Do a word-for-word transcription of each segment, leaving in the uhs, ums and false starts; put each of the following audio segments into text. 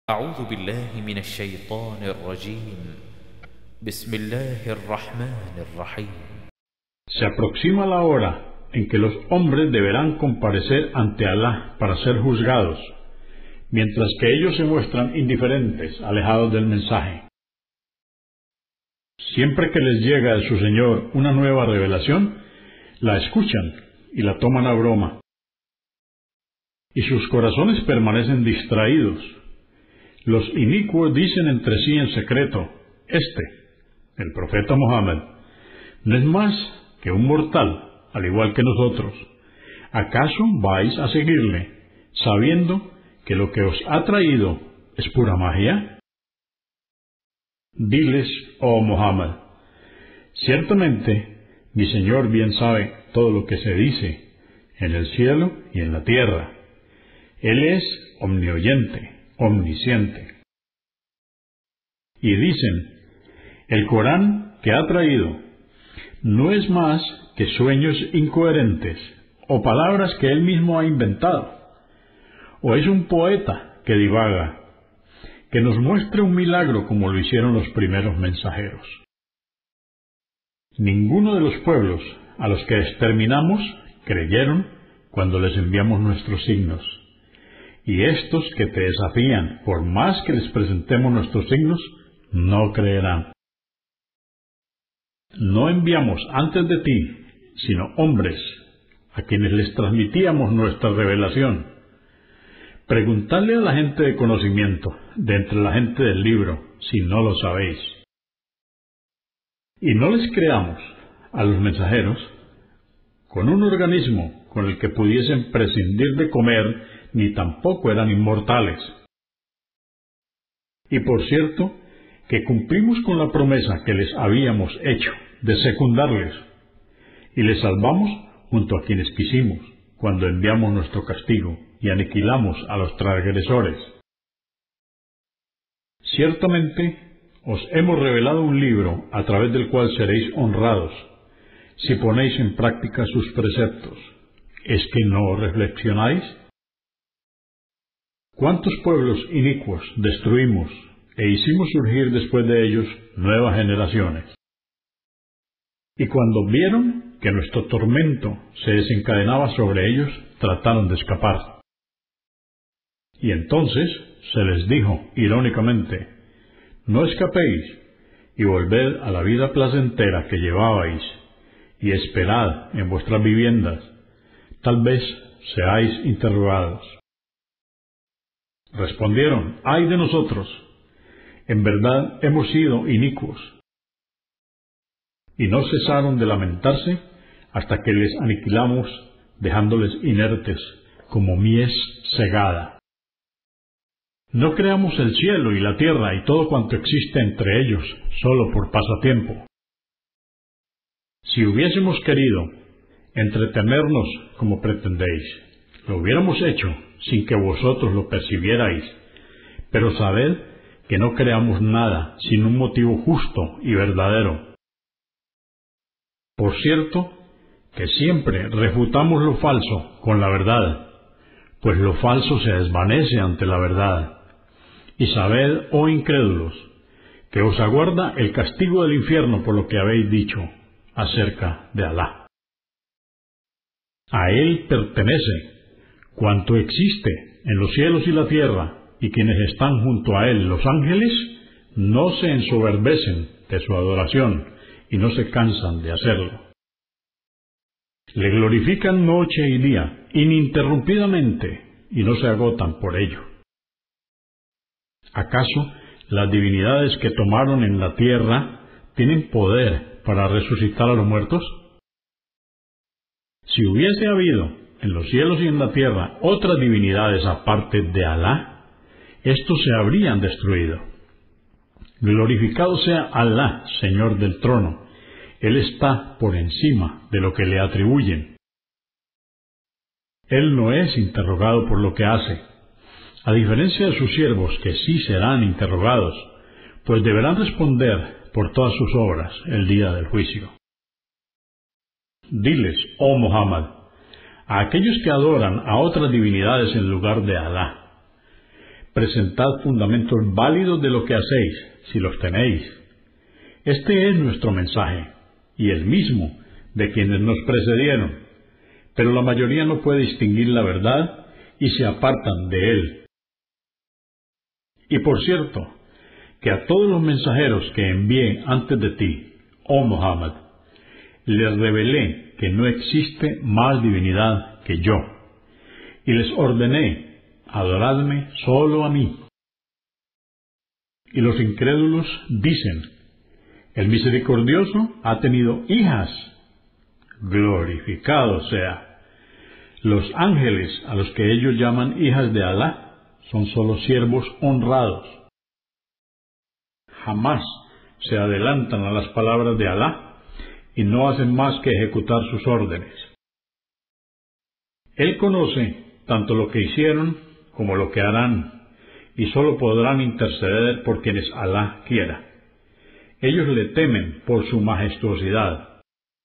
أعوذ بالله من الشيطان الرجيم بسم الله الرحمن الرحيم. Se aproxima la hora en que los hombres deberán comparecer ante Alá para ser juzgados, mientras que ellos se muestran indiferentes, alejados del mensaje. Siempre que les llega de su Señor una nueva revelación, la escuchan y la toman a broma, y sus corazones permanecen distraídos. Los inicuos dicen entre sí en secreto: Este, el profeta Mohammed, no es más que un mortal, al igual que nosotros. ¿Acaso vais a seguirle, sabiendo que lo que os ha traído es pura magia? Diles, oh Mohammed, ciertamente mi Señor bien sabe todo lo que se dice en el cielo y en la tierra. Él es omnioyente, omnisciente. Y dicen: el Corán que ha traído no es más que sueños incoherentes o palabras que él mismo ha inventado, o es un poeta que divaga. Que nos muestre un milagro como lo hicieron los primeros mensajeros. Ninguno de los pueblos a los que exterminamos creyeron cuando les enviamos nuestros signos. Y estos que te desafían, por más que les presentemos nuestros signos, no creerán. No enviamos antes de ti, sino hombres, a quienes les transmitíamos nuestra revelación. Preguntadle a la gente de conocimiento, de entre la gente del libro, si no lo sabéis. Y no les creamos a los mensajeros con un organismo con el que pudiesen prescindir de comer, ni tampoco eran inmortales. Y por cierto, que cumplimos con la promesa que les habíamos hecho de secundarles, y les salvamos junto a quienes quisimos, cuando enviamos nuestro castigo y aniquilamos a los transgresores. Ciertamente os hemos revelado un libro a través del cual seréis honrados, si ponéis en práctica sus preceptos. ¿Es que no reflexionáis? ¿Cuántos pueblos inicuos destruimos e hicimos surgir después de ellos nuevas generaciones? Y cuando vieron que nuestro tormento se desencadenaba sobre ellos, trataron de escapar. Y entonces se les dijo irónicamente: no escapéis y volved a la vida placentera que llevabais, y esperad en vuestras viviendas, tal vez seáis interrogados. Respondieron: ay de nosotros, en verdad hemos sido inicuos. Y no cesaron de lamentarse hasta que les aniquilamos, dejándoles inertes como mies cegada. No creamos el cielo y la tierra y todo cuanto existe entre ellos solo por pasatiempo. Si hubiésemos querido entretenernos como pretendéis, lo hubiéramos hecho sin que vosotros lo percibierais, pero sabed que no creamos nada sin un motivo justo y verdadero. Por cierto, que siempre refutamos lo falso con la verdad, pues lo falso se desvanece ante la verdad. Y sabed, oh incrédulos, que os aguarda el castigo del infierno por lo que habéis dicho acerca de Alá. A Él pertenece cuanto existe en los cielos y la tierra, y quienes están junto a Él, los ángeles, no se ensoberbecen de su adoración y no se cansan de hacerlo. Le glorifican noche y día, ininterrumpidamente, y no se agotan por ello. ¿Acaso las divinidades que tomaron en la tierra tienen poder para resucitar a los muertos? Si hubiese habido en los cielos y en la tierra otras divinidades aparte de Alá, estos se habrían destruido. Glorificado sea Alá, Señor del trono. Él está por encima de lo que le atribuyen. Él no es interrogado por lo que hace, a diferencia de sus siervos, que sí serán interrogados, pues deberán responder por todas sus obras el día del juicio. Diles, oh Muhammad, a aquellos que adoran a otras divinidades en lugar de Alá: presentad fundamentos válidos de lo que hacéis, si los tenéis. Este es nuestro mensaje, y el mismo de quienes nos precedieron, pero la mayoría no puede distinguir la verdad y se apartan de él. Y por cierto, que a todos los mensajeros que envié antes de ti, oh Muhammad, les revelé que no existe más divinidad que yo, y les ordené, adoradme solo a mí. Y los incrédulos dicen, el misericordioso ha tenido hijas. Glorificado sea. Los ángeles, a los que ellos llaman hijas de Alá, son solo siervos honrados. Jamás se adelantan a las palabras de Alá y no hacen más que ejecutar sus órdenes. Él conoce tanto lo que hicieron como lo que harán, y solo podrán interceder por quienes Alá quiera. Ellos le temen por su majestuosidad.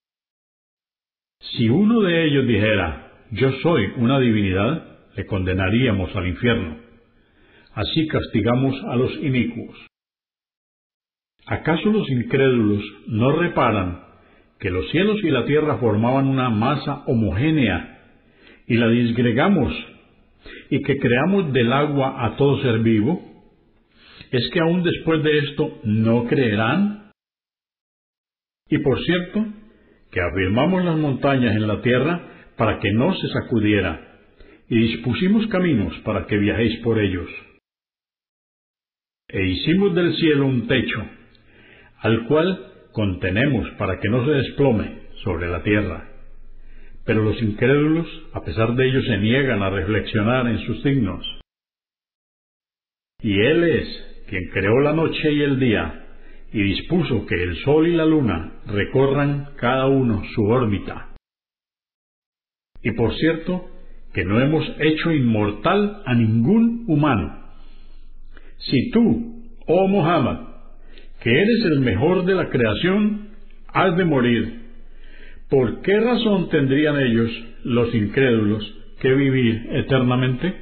Si uno de ellos dijera, yo soy una divinidad, le condenaríamos al infierno. Así castigamos a los inicuos. ¿Acaso los incrédulos no reparan que los cielos y la tierra formaban una masa homogénea y la disgregamos, y que creamos del agua a todo ser vivo? ¿Es que aún después de esto no creerán? Y por cierto, que afirmamos las montañas en la tierra para que no se sacudiera, y dispusimos caminos para que viajéis por ellos. E hicimos del cielo un techo, al cual contenemos para que no se desplome sobre la tierra. Pero los incrédulos, a pesar de ello, se niegan a reflexionar en sus signos. Y Él es quien creó la noche y el día, y dispuso que el sol y la luna recorran cada uno su órbita. Y por cierto, que no hemos hecho inmortal a ningún humano. Si tú, oh Muhammad, que eres el mejor de la creación, has de morir, ¿por qué razón tendrían ellos, los incrédulos, que vivir eternamente?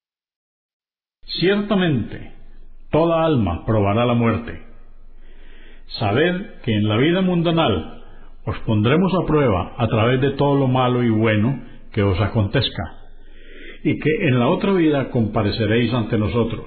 Ciertamente, toda alma probará la muerte. Sabed que en la vida mundanal os pondremos a prueba a través de todo lo malo y bueno que os acontezca, y que en la otra vida compareceréis ante nosotros.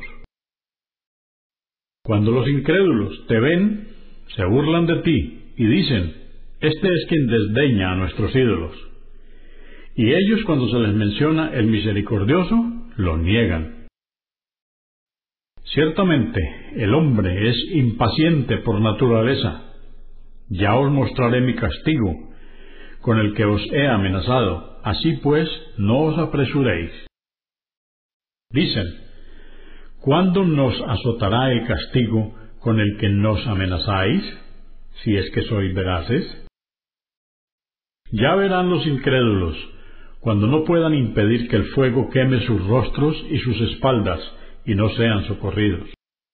Cuando los incrédulos te ven, se burlan de ti y dicen, este es quien desdeña a nuestros ídolos. Y ellos, cuando se les menciona el misericordioso, lo niegan. Ciertamente, el hombre es impaciente por naturaleza. Ya os mostraré mi castigo, con el que os he amenazado. Así pues, no os apresuréis. Dicen, ¿cuándo nos azotará el castigo con el que nos amenazáis, si es que sois veraces? Ya verán los incrédulos, cuando no puedan impedir que el fuego queme sus rostros y sus espaldas, y no sean socorridos.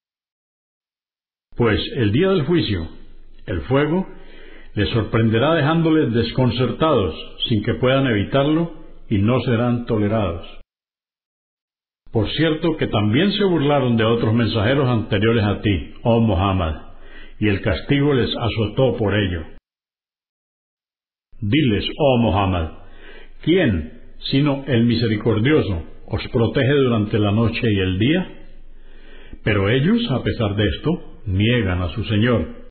Pues el día del juicio, el fuego les sorprenderá dejándoles desconcertados, sin que puedan evitarlo, y no serán tolerados. Por cierto que también se burlaron de otros mensajeros anteriores a ti, oh Muhammad, y el castigo les azotó por ello. Diles, oh Muhammad, ¿quién, sino el misericordioso, os protege durante la noche y el día? Pero ellos, a pesar de esto, niegan a su Señor.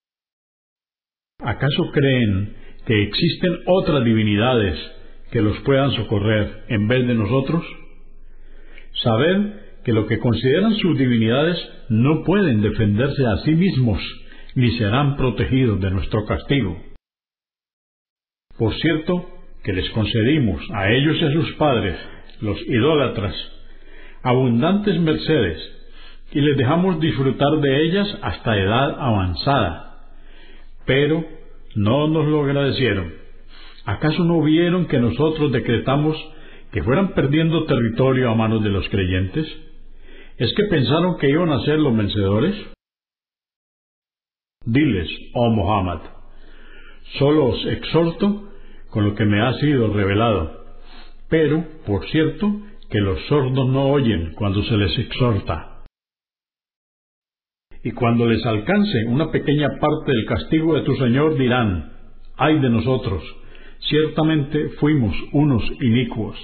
¿Acaso creen que existen otras divinidades que los puedan socorrer en vez de nosotros? Sabed que lo que consideran sus divinidades no pueden defenderse a sí mismos, ni serán protegidos de nuestro castigo. Por cierto, que les concedimos a ellos y a sus padres, los idólatras, abundantes mercedes, y les dejamos disfrutar de ellas hasta edad avanzada. Pero no nos lo agradecieron. ¿Acaso no vieron que nosotros decretamos que fueran perdiendo territorio a manos de los creyentes? ¿Es que pensaron que iban a ser los vencedores? Diles, oh Muhammad, solo os exhorto con lo que me ha sido revelado, pero, por cierto, que los sordos no oyen cuando se les exhorta. Y cuando les alcance una pequeña parte del castigo de tu Señor, dirán: ¡ay de nosotros! Ciertamente fuimos unos inicuos.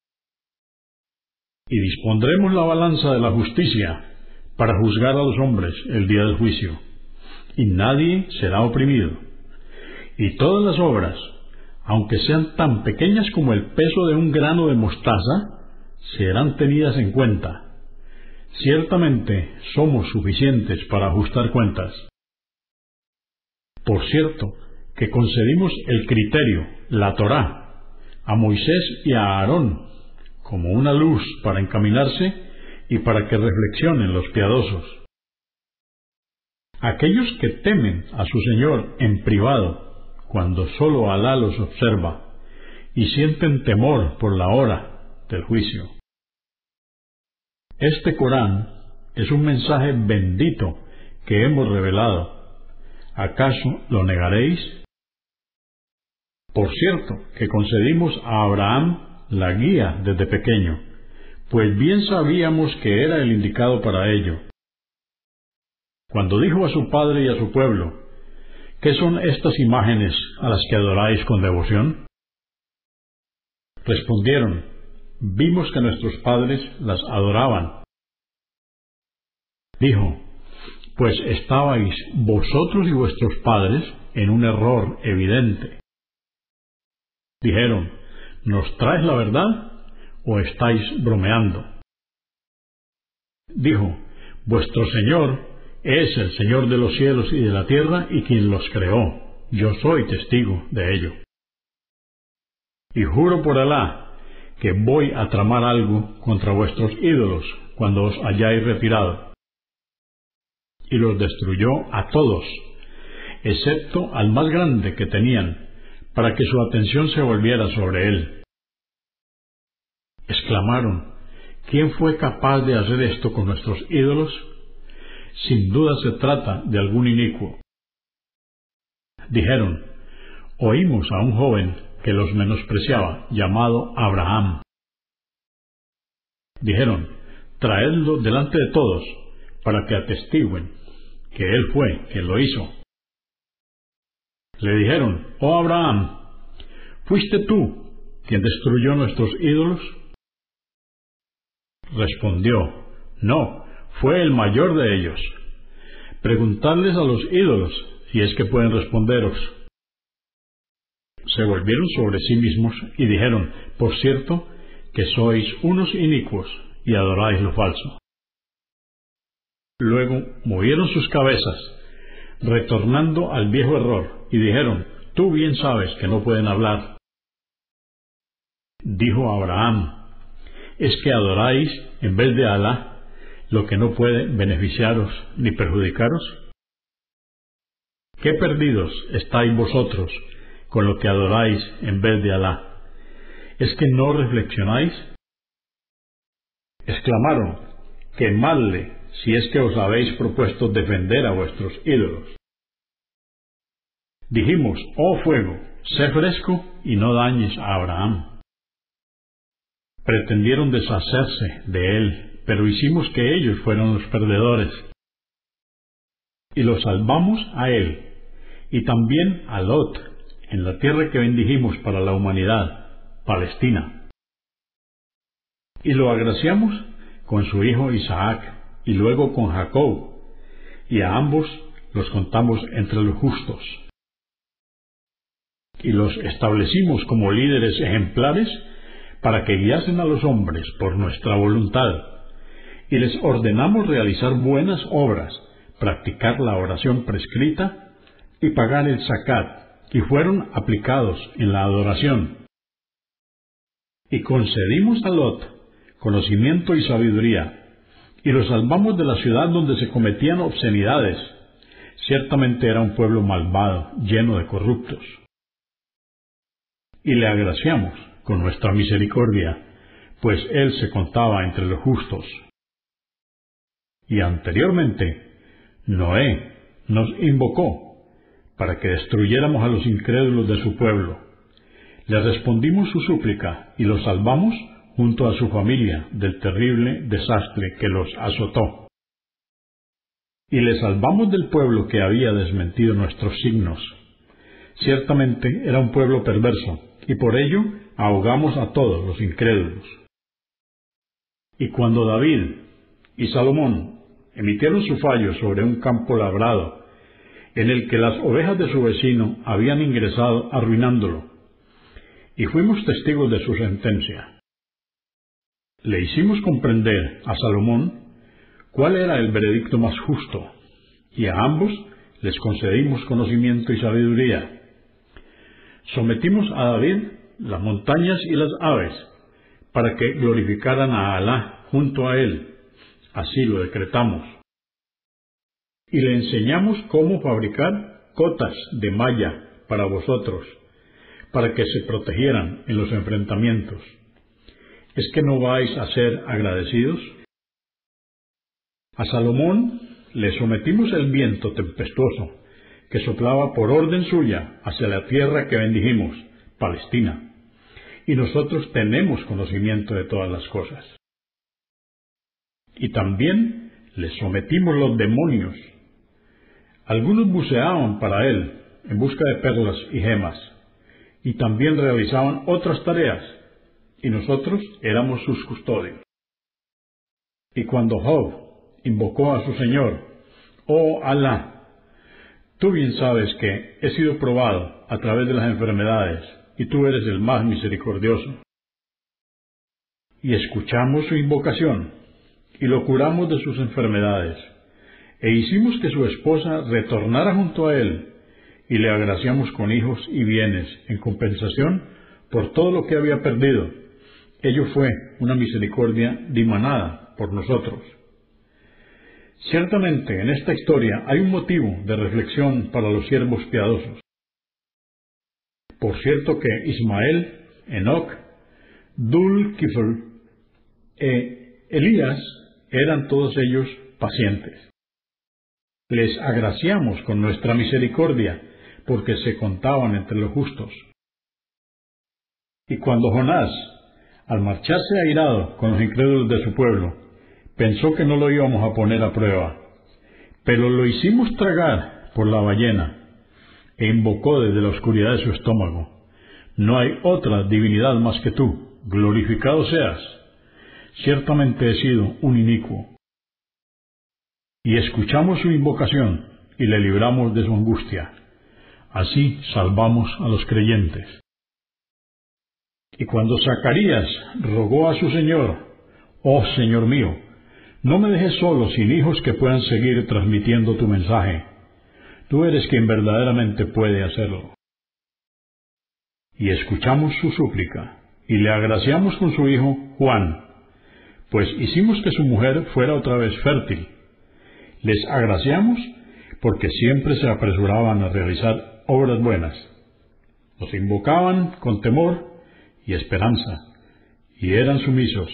Y dispondremos la balanza de la justicia para juzgar a los hombres el día del juicio, y nadie será oprimido. Y todas las obras, aunque sean tan pequeñas como el peso de un grano de mostaza, serán tenidas en cuenta. Ciertamente somos suficientes para ajustar cuentas. Por cierto, que concedimos el criterio, la Torá, a Moisés y a Aarón, como una luz para encaminarse y para que reflexionen los piadosos. Aquellos que temen a su Señor en privado, cuando sólo Alá los observa, y sienten temor por la hora del juicio. Este Corán es un mensaje bendito que hemos revelado. ¿Acaso lo negaréis? Por cierto, que concedimos a Abraham la guía desde pequeño, pues bien sabíamos que era el indicado para ello. Cuando dijo a su padre y a su pueblo: ¿qué son estas imágenes a las que adoráis con devoción? Respondieron: vimos que nuestros padres las adoraban. Dijo: pues estabais vosotros y vuestros padres en un error evidente. Dijeron: ¿nos traes la verdad o estáis bromeando? Dijo: vuestro Señor es el Señor de los cielos y de la tierra y quien los creó. Yo soy testigo de ello. Y juro por Alá que voy a tramar algo contra vuestros ídolos cuando os hayáis retirado. Y los destruyó a todos, excepto al más grande que tenían, para que su atención se volviera sobre él. Exclamaron: ¿quién fue capaz de hacer esto con nuestros ídolos? Sin duda se trata de algún inicuo. Dijeron: oímos a un joven que los menospreciaba, llamado Abraham. Dijeron: traedlo delante de todos, para que atestiguen que él fue quien lo hizo. Le dijeron: oh Abraham, ¿fuiste tú quien destruyó nuestros ídolos? Respondió: no, fue el mayor de ellos. Preguntadles a los ídolos si es que pueden responderos. Se volvieron sobre sí mismos y dijeron: por cierto, que sois unos inicuos y adoráis lo falso. Luego movieron sus cabezas, retornando al viejo error, y dijeron: tú bien sabes que no pueden hablar. Dijo Abraham: ¿es que adoráis en vez de Alá lo que no puede beneficiaros ni perjudicaros? ¿Qué perdidos estáis vosotros con lo que adoráis en vez de Alá? ¿Es que no reflexionáis? Exclamaron: quemadle si es que os habéis propuesto defender a vuestros ídolos. Dijimos: oh fuego, sé fresco y no dañes a Abraham. Pretendieron deshacerse de él, pero hicimos que ellos fueran los perdedores. Y lo salvamos a él, y también a Lot, en la tierra que bendijimos para la humanidad, Palestina. Y lo agraciamos con su hijo Isaac, y luego con Jacob, y a ambos los contamos entre los justos. Y los establecimos como líderes ejemplares para que guiasen a los hombres por nuestra voluntad, y les ordenamos realizar buenas obras, practicar la oración prescrita y pagar el zakat, y fueron aplicados en la adoración. Y concedimos a Lot conocimiento y sabiduría, y lo salvamos de la ciudad donde se cometían obscenidades. Ciertamente era un pueblo malvado, lleno de corruptos. Y le agraciamos con nuestra misericordia, pues él se contaba entre los justos. Y anteriormente, Noé nos invocó para que destruyéramos a los incrédulos de su pueblo. Le respondimos su súplica y lo salvamos junto a su familia del terrible desastre que los azotó. Y le salvamos del pueblo que había desmentido nuestros signos. Ciertamente era un pueblo perverso, y por ello ahogamos a todos los incrédulos. Y cuando David y Salomón emitieron su fallo sobre un campo labrado, en el que las ovejas de su vecino habían ingresado arruinándolo, y fuimos testigos de su sentencia, le hicimos comprender a Salomón cuál era el veredicto más justo, y a ambos les concedimos conocimiento y sabiduría. Sometimos a David las montañas y las aves, para que glorificaran a Alá junto a él, así lo decretamos. Y le enseñamos cómo fabricar cotas de malla para vosotros, para que se protegieran en los enfrentamientos. ¿Es que no vais a ser agradecidos? A Salomón le sometimos el viento tempestuoso, que soplaba por orden suya hacia la tierra que bendijimos, Palestina, y nosotros tenemos conocimiento de todas las cosas. Y también le sometimos los demonios. Algunos buceaban para él en busca de perlas y gemas, y también realizaban otras tareas, y nosotros éramos sus custodios. Y cuando Job invocó a su Señor: «Oh Alá, tú bien sabes que he sido probado a través de las enfermedades, y tú eres el más misericordioso». Y escuchamos su invocación, y lo curamos de sus enfermedades, e hicimos que su esposa retornara junto a él, y le agraciamos con hijos y bienes en compensación por todo lo que había perdido. Ello fue una misericordia dimanada por nosotros. Ciertamente en esta historia hay un motivo de reflexión para los siervos piadosos. Por cierto que Ismael, Enoc, Dul-Kifl e Elías eran todos ellos pacientes. Les agraciamos con nuestra misericordia, porque se contaban entre los justos. Y cuando Jonás, al marcharse airado con los incrédulos de su pueblo, pensó que no lo íbamos a poner a prueba, pero lo hicimos tragar por la ballena, e invocó desde la oscuridad de su estómago: «No hay otra divinidad más que tú, glorificado seas. Ciertamente he sido un inicuo». Y escuchamos su invocación, y le libramos de su angustia. Así salvamos a los creyentes. Y cuando Zacarías rogó a su Señor: «Oh Señor mío, no me dejes solo sin hijos que puedan seguir transmitiendo tu mensaje. Tú eres quien verdaderamente puede hacerlo». Y escuchamos su súplica, y le agraciamos con su hijo Juan, pues hicimos que su mujer fuera otra vez fértil. Les agraciamos porque siempre se apresuraban a realizar obras buenas. Los invocaban con temor y esperanza, y eran sumisos.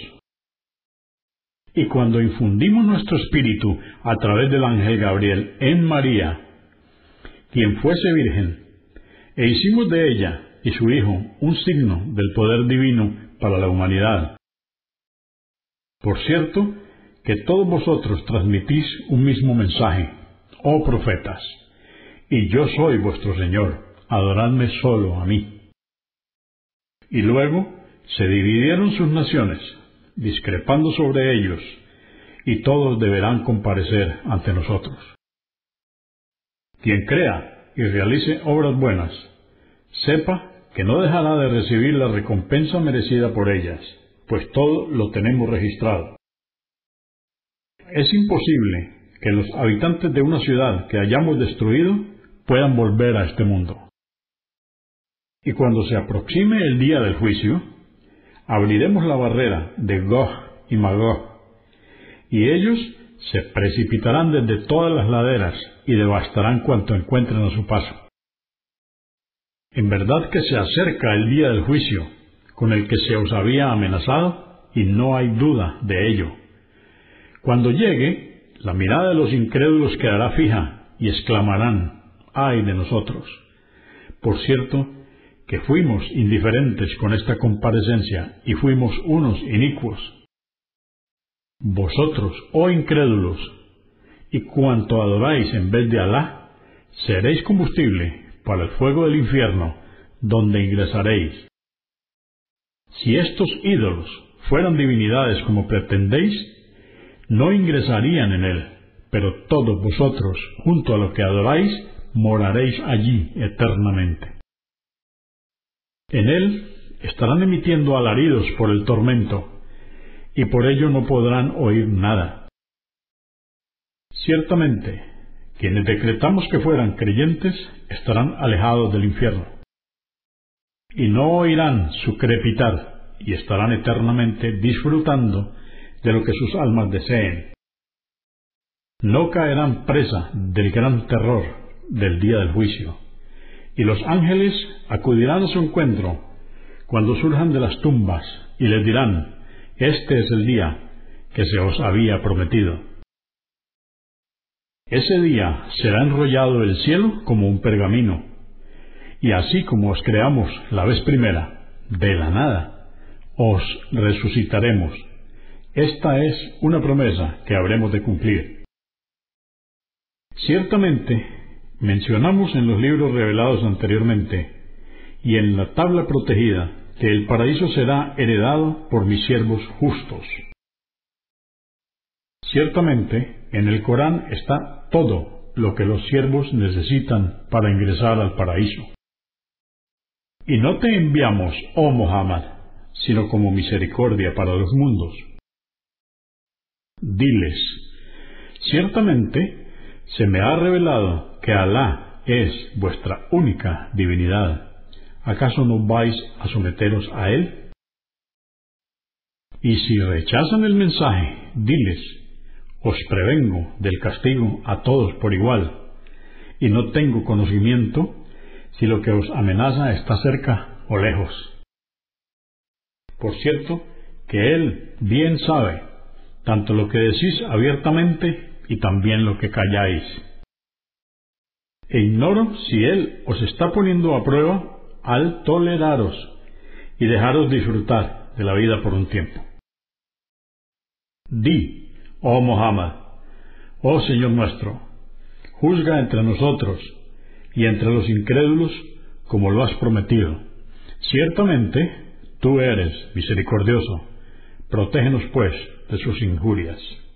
Y cuando infundimos nuestro espíritu a través del ángel Gabriel en María, quien fuese virgen, e hicimos de ella y su hijo un signo del poder divino para la humanidad. Por cierto, que todos vosotros transmitís un mismo mensaje, oh profetas, y yo soy vuestro Señor, adoradme solo a mí. Y luego se dividieron sus naciones, discrepando sobre ellos, y todos deberán comparecer ante nosotros. Quien crea y realice obras buenas, sepa que no dejará de recibir la recompensa merecida por ellas, pues todo lo tenemos registrado. Es imposible que los habitantes de una ciudad que hayamos destruido puedan volver a este mundo. Y cuando se aproxime el día del juicio, abriremos la barrera de Gog y Magog, y ellos se precipitarán desde todas las laderas y devastarán cuanto encuentren a su paso. En verdad que se acerca el día del juicio, con el que se os había amenazado, y no hay duda de ello. Cuando llegue, la mirada de los incrédulos quedará fija, y exclamarán: «¡Ay de nosotros!». Por cierto, que fuimos indiferentes con esta comparecencia y fuimos unos inicuos. Vosotros, oh incrédulos, y cuanto adoráis en vez de Alá, seréis combustible para el fuego del infierno, donde ingresaréis. Si estos ídolos fueran divinidades como pretendéis, no ingresarían en él, pero todos vosotros, junto a lo que adoráis, moraréis allí eternamente. En él estarán emitiendo alaridos por el tormento, y por ello no podrán oír nada. Ciertamente, quienes decretamos que fueran creyentes estarán alejados del infierno, y no oirán su crepitar, y estarán eternamente disfrutando de lo que sus almas deseen. No caerán presa del gran terror del día del juicio, y los ángeles acudirán a su encuentro cuando surjan de las tumbas y les dirán: este es el día que se os había prometido. Ese día será enrollado el cielo como un pergamino, y así como os creamos la vez primera, de la nada, os resucitaremos. Esta es una promesa que habremos de cumplir. Ciertamente, mencionamos en los libros revelados anteriormente, y en la tabla protegida, que el paraíso será heredado por mis siervos justos. Ciertamente, en el Corán está todo lo que los siervos necesitan para ingresar al paraíso. Y no te enviamos, oh Muhammad, sino como misericordia para los mundos. Diles: ciertamente se me ha revelado que Alá es vuestra única divinidad. ¿Acaso no vais a someteros a él? Y si rechazan el mensaje, diles: os prevengo del castigo a todos por igual, y no tengo conocimiento si lo que os amenaza está cerca o lejos. Por cierto, que él bien sabe tanto lo que decís abiertamente y también lo que calláis. E ignoro si él os está poniendo a prueba al toleraros y dejaros disfrutar de la vida por un tiempo. Di, oh Muhammad, oh Señor nuestro, juzga entre nosotros y entre los incrédulos como lo has prometido. Ciertamente tú eres misericordioso. Protégenos pues de sus injurias.